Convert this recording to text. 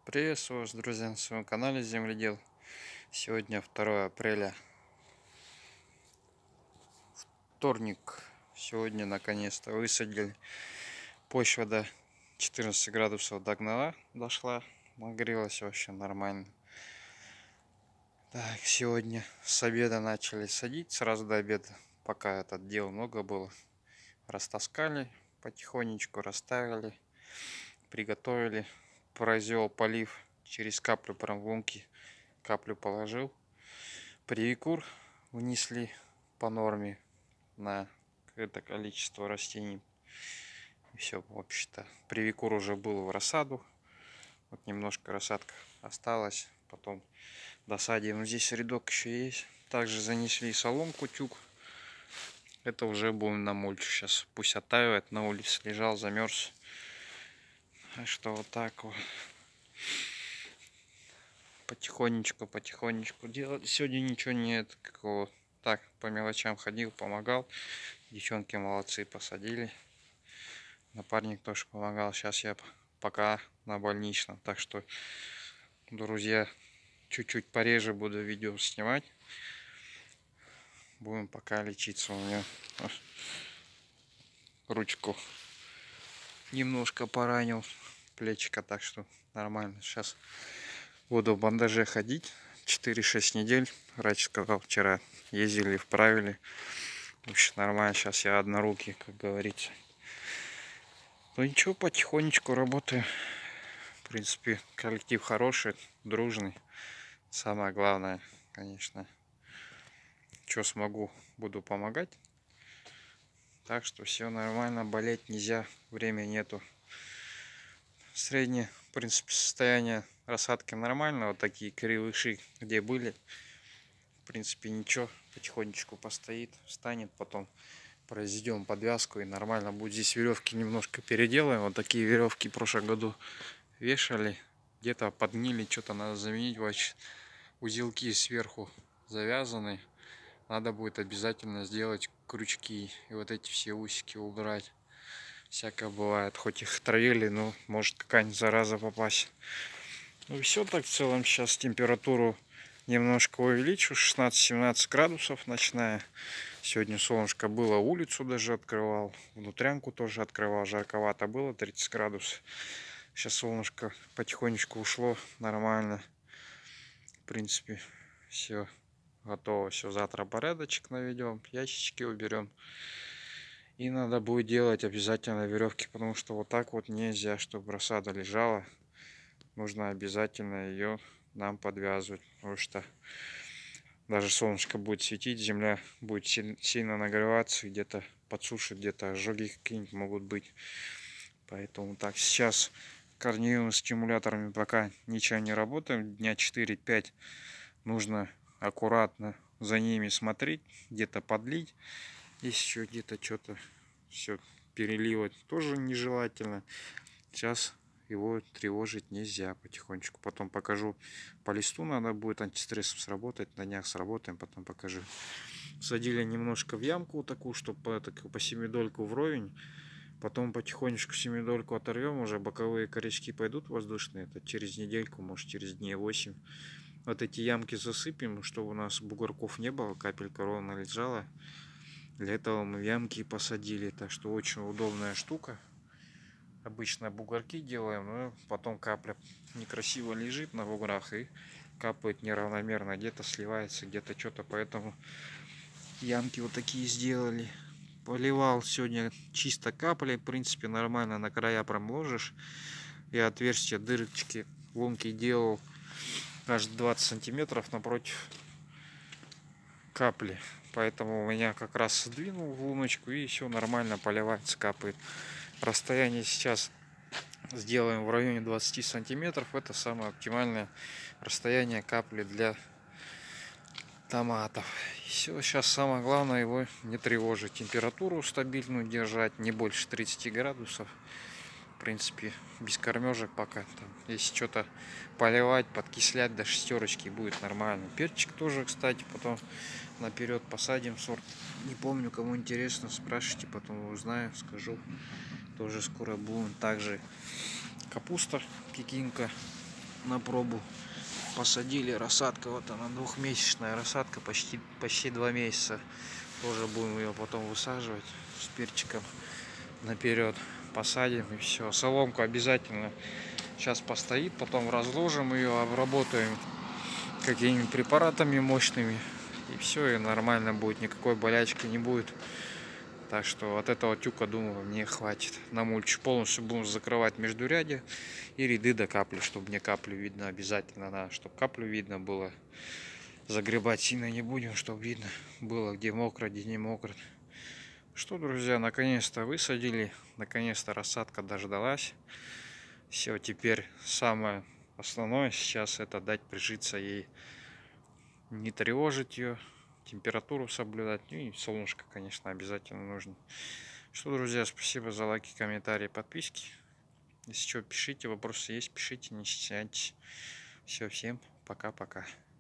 Приветствую вас, друзья, на своем канале Земледел. Сегодня 2 апреля, вторник. Сегодня наконец-то высадили. Почва до 14 градусов дошла. Нагрелась вообще нормально. Так, сегодня с обеда начали садить, сразу до обеда. Пока этот дел много было. Растаскали потихонечку, расставили, приготовили. Произвел полив через каплю, прям в лунки каплю положил. Привикур внесли по норме на это количество растений. И все, вообще-то. Привикур уже был в рассаду. Вот немножко рассадка осталась. Потом досадим. Здесь рядок еще есть. Также занесли соломку, тюк. Это уже будем на мульчу. Сейчас пусть оттаивает. На улице лежал, замерз. Так что вот так вот. Потихонечку делать. Сегодня ничего нет какого. Так, по мелочам ходил, помогал. Девчонки молодцы, посадили. Напарник тоже помогал. Сейчас я пока на больничном. Так что, друзья, чуть-чуть пореже буду видео снимать. Будем пока лечиться. У меня ручку немножко поранил, плечика, так что нормально. Сейчас буду в бандаже ходить. 4-6 недель. Врач сказал, вчера ездили, вправили. В общем, нормально. Сейчас я однорукий, как говорится. Ну ничего, потихонечку работаю. В принципе, коллектив хороший, дружный. Самое главное, конечно, что смогу, буду помогать. Так что все нормально, болеть нельзя, времени нету. Среднее, в принципе, состояние рассадки нормально. Вот такие кривыши, где были. В принципе, ничего, потихонечку постоит, встанет, потом произведем подвязку и нормально будет. Здесь веревки немножко переделаем. Вот такие веревки в прошлом году вешали. Где-то подгнили, что-то надо заменить. Узелки сверху завязаны. Надо будет обязательно сделать крючки и вот эти все усики убрать. Всякое бывает. Хоть их травили, но может какая-нибудь зараза попасть. Ну и все так в целом. Сейчас температуру немножко увеличу. 16-17 градусов ночная. Сегодня солнышко было, улицу даже открывал. Внутрянку тоже открывал. Жарковато было, 30 градусов. Сейчас солнышко потихонечку ушло. Нормально. В принципе, все готово. Все, завтра порядочек наведем, ящички уберем. И надо будет делать обязательно веревки, потому что вот так вот нельзя, чтобы рассада лежала. Нужно обязательно ее нам подвязывать, потому что даже солнышко будет светить, земля будет сильно нагреваться, где-то подсушит, где-то ожоги какие-нибудь могут быть. Поэтому так, сейчас корневыми стимуляторами пока ничего не работаем. Дня 4-5 нужно аккуратно за ними смотреть, где-то подлить, если где-то что-то все переливать тоже нежелательно. Сейчас его тревожить нельзя, потихонечку. Потом покажу по листу, надо будет антистрессом сработать, на днях сработаем, потом покажу. Садили немножко в ямку вот такую, чтобы по семидольку вровень. Потом потихонечку семидольку оторвем, уже боковые корешки пойдут воздушные. Это через недельку, может через дней 8. Вот эти ямки засыпем, чтобы у нас бугорков не было, капелька ровно лежала. Для этого мы ямки посадили, так что очень удобная штука. Обычно бугорки делаем, но потом капля некрасиво лежит на буграх и капает неравномерно, где-то сливается, где-то что-то, поэтому ямки вот такие сделали. Поливал сегодня чисто каплей, в принципе нормально, на края промложишь. И отверстия, дырочки, лунки делал аж 20 сантиметров напротив капли. Поэтому у меня как раз сдвинул в луночку и все нормально поливается, капает. Расстояние сейчас сделаем в районе 20 сантиметров. Это самое оптимальное расстояние капли для томатов. И все, сейчас самое главное его не тревожить. Температуру стабильную держать, не больше 30 градусов. В принципе, без кормежек пока. Там, если что-то поливать, подкислять до шестерочки, будет нормально. Перчик тоже, кстати, потом наперед посадим сорт. Не помню, кому интересно, спрашивайте, потом узнаю, скажу. Тоже скоро будем. Также капуста, пекинка. на пробу посадили. Рассадка, вот она, двухмесячная рассадка, почти 2 месяца. Тоже будем ее потом высаживать с перчиком наперед. Посадим и все. Соломку обязательно сейчас постоит, потом разложим ее, обработаем какими-нибудь препаратами мощными. И все, и нормально будет, никакой болячки не будет. Так что от этого тюка, думаю, мне хватит. На мульч полностью будем закрывать междурядье и ряды до капли, чтобы мне каплю видно обязательно надо, чтобы каплю видно было. Загребать сильно не будем, чтобы видно было, где мокро, где не мокро. Что, друзья, наконец-то высадили, наконец-то рассадка дождалась. Все, теперь самое основное сейчас это дать прижиться ей, не тревожить ее, температуру соблюдать, ну и солнышко, конечно, обязательно нужно. Что, друзья, спасибо за лайки, комментарии, подписки. Если что, пишите, вопросы есть, пишите, не стесняйтесь. Все, всем пока-пока.